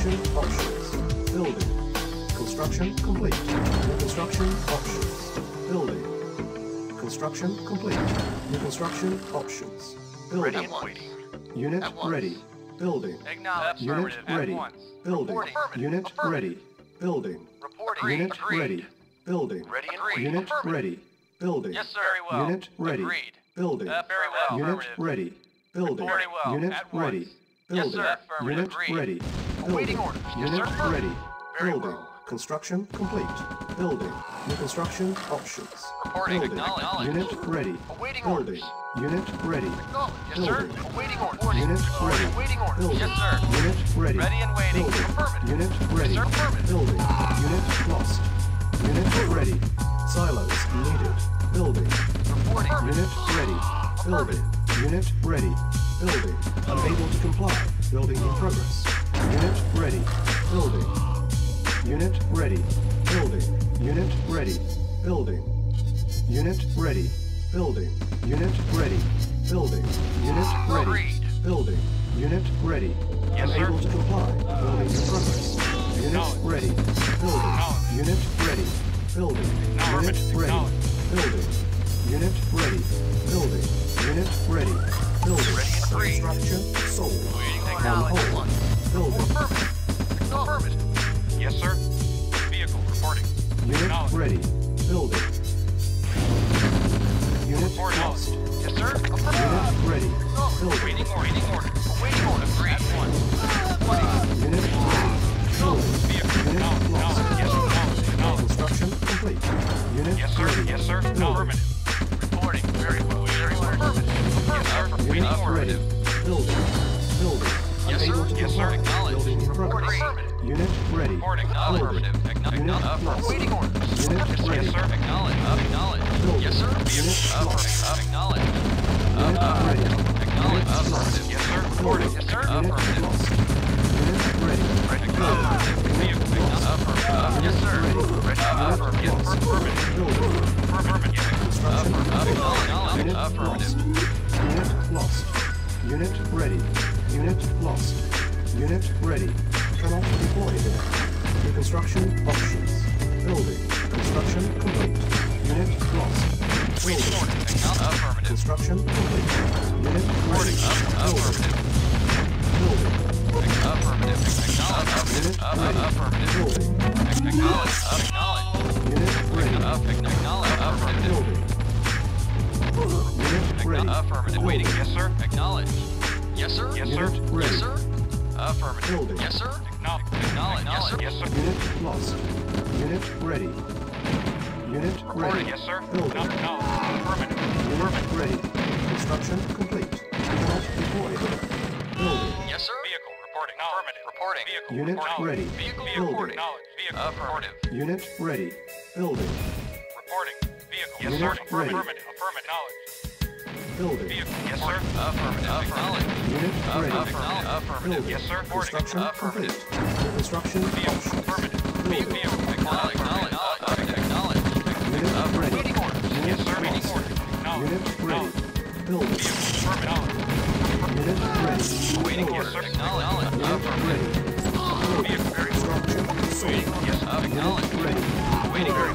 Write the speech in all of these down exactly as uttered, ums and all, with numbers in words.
construction options. Building. Construction complete. New construction options. Building. Construction complete. New construction options. Building. Ready and waiting. Unit ready. Building. Acknowledge. Unit ready. Building. Reporting. Unit ready. Building. Reporting. Unit Agreed. ready. Building. Ready and waiting. Unit ready. Building. Yes, sir. Very well. Unit ready. Agreed. Building. Uh, very well. Unit Affirmative. ready. Building. Very well. Unit At once. ready. Yes, Building. sir. Affirmative. Unit Agreed. ready. Awaiting Building. orders. Yes, Unit sir. ready. Very Building. well. Construction complete. Building. New construction options. Reporting. Building. Acknowledge. Unit ready. Awaiting Building. orders. Unit ready. Acknowledge. Yes, sir. Building. Awaiting orders. Unit ready. Awaiting orders. Building. Yes, sir. Unit ready. Ready and waiting. Building. Affirmative. Unit ready. Yes, sir. Affirmative. Building. Unit lost. Unit ready. Silos needed. Building. Reporting. Unit ready. Building. Unit ready. Building. Unable to comply. Building in progress. Unit ready. Building. Unit ready. Building. Unit ready. Building. Unit ready. Building. Unit ready. Building. Unit ready. Agreed. Building. Unit ready. Yes, sir. Unable to comply. Building in progress. Unit Acknowledge. ready. Building. Acknowledge. Unit ready. Building. Unit Acknowledge. ready. Acknowledge. Building. Unit ready. Building. Unit ready. Building. Ready and free. Construction sold. Waiting. On Acknowledge. hold. Building. Affirmative. Affirmative. Yes, sir. Vehicle reporting. Unit Acknowledge. ready. Building. Unit Report out. lost. Yes, sir. Unit Affirmative. ready. Building. Waiting order. Waiting order. Awaiting orders. Agreed. At once. Unit ready. Building. Vehicle. Unit Acknowledge. lost. Acknowledge. Yes, acknowledge. Acknowledge. Construction complete. Unit Yes, sir. ready. Yes, sir. Building. Affirmative. Reporting. Very well. Very well. Affirmative. Yes, sir. Unit Waiting order. ready. Building. Building. Yes, sir. Unable to Yes, sir. comply. Acknowledge. Building in progress. Affirmative. Unit ready. Reporting. Building. Affirmative. Unit Acknowledge. lost. Awaiting orders. Unit Yes, ready. sir. Acknowledge. Acknowledge. Building. Yes, sir. Unit lost. Acknowledge. Unit ready. Acknowledge. Unit lost. Affirmative. Yes, sir. Reporting. Yes, sir. Unit Affirmative. lost. Unit ready. Building. Vehicle. Affirmative. Yes, sir. Ready. Affirmative. Yes, affirmative. Building. Affirmative. Yes. Construction complete. Acknowledge. Unit Affirmative. lost. Unit lost. Unit ready. Unit lost. Unit ready. Cannot deploy here. New construction options. Building. Construction complete. Unit lost. Waiting Building. order. Affirmative. Construction complete. Unit ready. Affirmative. Building. Affirmative. Unit Acknowledge. ready. Affirmative. Building. Acknowledge. Acknowledge. Unit ready. Acknowledge. Affirmative. Building. Unit ready. Affirmative. Waiting. Yes, sir. Acknowledge. Yes, sir. Yes, sir. Unit ready. Yes, sir. Affirmative. Building. Yes, sir. Acknowledge. Acknowledge. Yes, sir. Yes, sir. Unit lost. Unit ready. Unit Reporting. ready. Yes, sir. Building. Acknowledge. Affirmative. Unit ready. Construction complete. Cannot deploy here. Building. Yes, sir. Vehicle reporting. Affirmative. Reporting. Vehicle Unit reporting. ready. Vehicle Building. reporting. Acknowledge. Vehicle Affirmative. Unit ready. Building. reporting. Vehicle. Yes, Unit sir. ready. Affirmative. Affirmative. Knowledge. Building. Vehicle. Yes, sir. Affirmative. Acknowledge. Unit ready. Affirmative. Affirmative. Building. Yes, sir. Reporting. Construction Affirmative. complete. Construction Vehicle. options. Affirmative. Building. Vehicle. Acknowledge. Acknowledge. Acknowledge. Unit ready. Waiting order. Yes, sir. Unit Waiting lost. order. Acknowledge. Unit ready. Acknowledge. Building. Vehicle. Affirmative. Unit ready. Waiting Building. order. sir. Acknowledge. Unit Affirmative. ready. Building. Vehicle. Very well. Construction sold. Yes, acknowledge. Unit ready. Waiting order.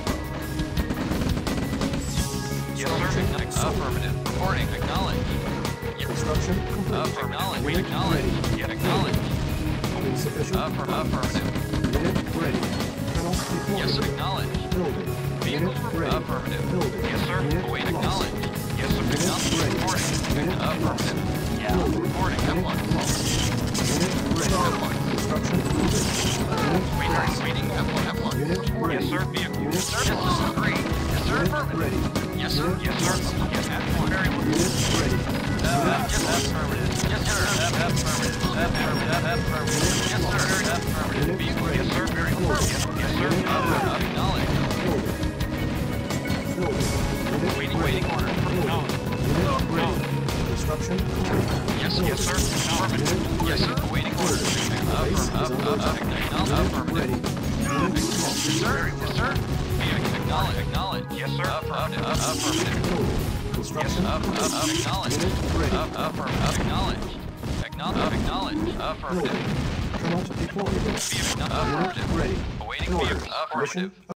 Yes, sir. Affirmative. Reporting. Acknowledge. Yes. Construction complete. Acknowledge. Unit Acknowledge. ready. Yet acknowledge. Insufficient. Affirm- Affirmative. Unit ready. Cannot deploy. Yes, acknowledge. Building. Unit ready. Affirmative. Building. Yes, sir. Unit Wait, lost. acknowledge. Yes, sir. Unit ready. Reporting. Unit lost. Affirmative. Yeah. Building. Reporting. At Unit once. lost. Unit ready. Construction complete. Unit Waiting. ready. Waiting. At one. At one. Unit ready. Yes, sir. Vehicle. Unit Yes, sir. lost. Agreed. Yes, sir. Unit Affirmative. ready. Yes, sir. Unit Yes, sir. lost. Yes, at one. Very well. Unit ready. Uh, yes, affirmative. Yes, sir. Affirmative. Affirmative. Affirmative. Yes, sir. Affirmative. Unit Vehicle. ready. Yes, sir. Very well. Building. Yes, yes, sir. Unit ready. Acknowledge. Building. Building. Unit Waiting. ready. Waiting order. Building. Unit ready. Construction complete. Yes, yes, sir. Affirmative. Unit Yes, ready. sir. Waiting order. Base is Affirmative. under attack. Acknowledge. Unit Affirmative. ready. Unit lost. Yes, sir. Yes, sir. Acknowledge. Acknowledge. Yes, sir. Affirmative. Affirmative. Building. Construction Up, complete. up, up, acknowledge. Unit ready. Up, affirmative. Acknowledge. Acknowledge. Acknowledge. Affirmative. Building. Cannot deploy yet. Unit ready. Awaiting Building. vehicle. Affirmative. Mission